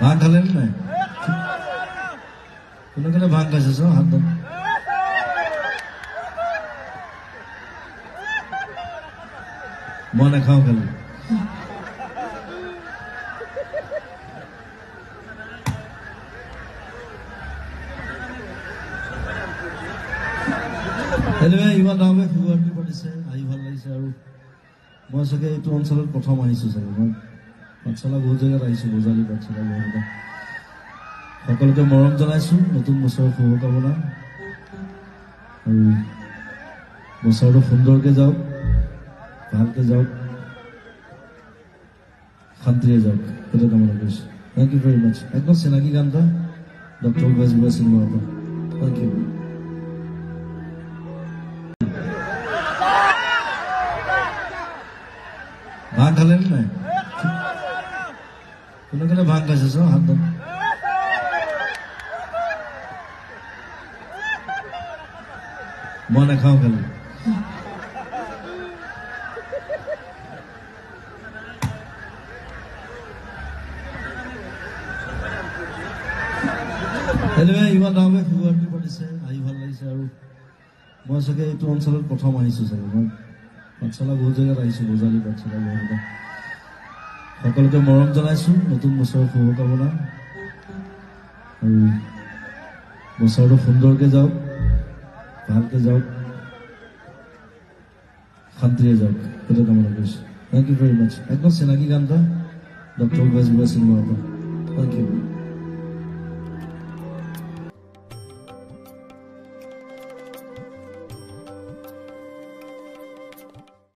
ভাং খালেন নাই? কোনে কোনে ভাং খাইছে চোন হাত দাও। মই নাখাওঁ খালি। ইমান ডাঙৰকৈ ফেব্ৰুৱাৰী পাতিছে, আহি ভাল লাগিছে। আৰু মই চাগে এইটো অঞ্চলত প্ৰথম আহিছোঁ চাগে। মই পাঠশালা বহুত জেগাত আহিছোঁ, বজালী পাঠশালা বহুত। সকলোকে মৰম জনাইছোঁ, নতুন বছৰৰ শুভকামনা। আৰু বছৰটো সুন্দৰকৈ যাওক, ভালকৈ যাওক, শান্তিৰে যাওক, সেইটো কামনা কৰিছোঁ। Thank you very much. একদম চিনাকি গান এটা ডক্টৰ বেজবৰুৱা চিনেমাৰ পৰা। Thank you. ভাং খালেন নাই? কোনে কোনে ভাং খাইছে চোন হাত দাও। মই নাখাওঁ খালি। ইমান ডাঙৰকৈ ফেব্ৰুৱাৰী পাতিছে, আহি ভাল লাগিছে। আৰু মই চাগে এইটো অঞ্চলত প্ৰথম আহিছোঁ চাগে। মই পাঠশালা বহুত জেগাত আহিছোঁ, বজালী পাঠশালা বহুত। সকলোকে মৰম জনাইছোঁ, নতুন বছৰৰ শুভকামনা। আৰু বছৰটো সুন্দৰকৈ যাওক, ভালকৈ যাওক, শান্তিৰে যাওক, সেইটো কামনা কৰিছোঁ। Thank you very much. একদম চিনাকি গান এটা ডক্টৰ বেজবৰুৱা চিনেমাৰ পৰা। Thank U.